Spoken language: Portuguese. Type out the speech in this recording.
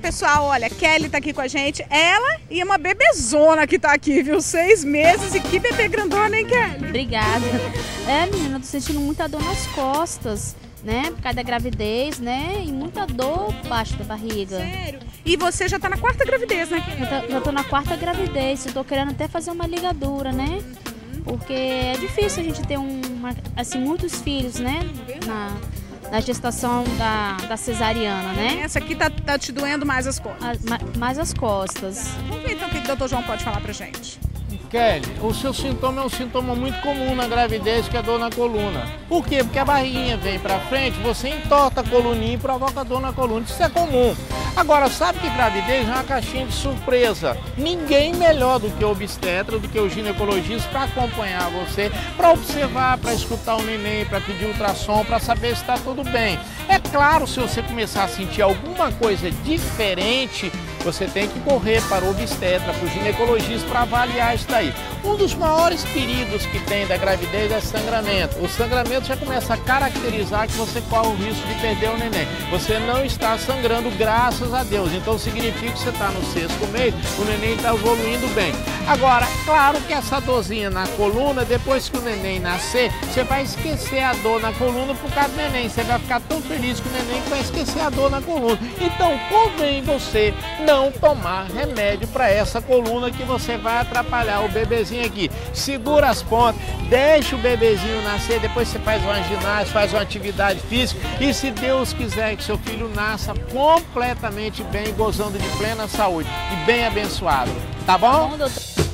pessoal, olha, Kelly tá aqui com a gente, ela e uma bebezona que tá aqui, viu? 6 meses e que bebê grandona, hein, Kelly? Obrigada. Menina, eu tô sentindo muita dor nas costas, né? Por causa da gravidez, né? E muita dor baixo da barriga. Sério? E você já tá na 4ª gravidez, né, Kelly? Já tô na 4ª gravidez, eu tô querendo até fazer uma ligadura, né? Porque é difícil a gente ter assim, muitos filhos, né? Na gestação da cesariana, né? Essa aqui tá te doendo mais as costas. Mais as costas. Vamos ver então o que o Dr. João pode falar pra gente. Kelly, o seu sintoma é um sintoma muito comum na gravidez, que é dor na coluna. Por quê? Porque a barriguinha vem pra frente, você entorta a coluninha e provoca dor na coluna. Isso é comum. Agora, sabe que gravidez é uma caixinha de surpresa. Ninguém melhor do que o obstetra, do que o ginecologista para acompanhar você, para observar, para escutar o neném, para pedir ultrassom, para saber se está tudo bem. É claro, se você começar a sentir alguma coisa diferente, você tem que correr para o obstetra, para o ginecologista para avaliar isso daí. Um dos maiores perigos que tem da gravidez é sangramento. O sangramento já começa a caracterizar que você corre o risco de perder o neném. Você não está sangrando, graças a Deus. Então significa que você está no 6º mês, o neném está evoluindo bem. Agora, claro que essa dorzinha na coluna, depois que o neném nascer, você vai esquecer a dor na coluna por causa do neném. Você vai ficar tão feliz com o neném que vai esquecer a dor na coluna. Então convém você não tomar remédio para essa coluna, que você vai atrapalhar o bebezinho aqui. Segura as pontas, deixa o bebezinho nascer, depois você faz uma ginástica, faz uma atividade física e, se Deus quiser, que seu filho nasça completamente bem, gozando de plena saúde e bem abençoado. Tá bom? Tá bom, doutor?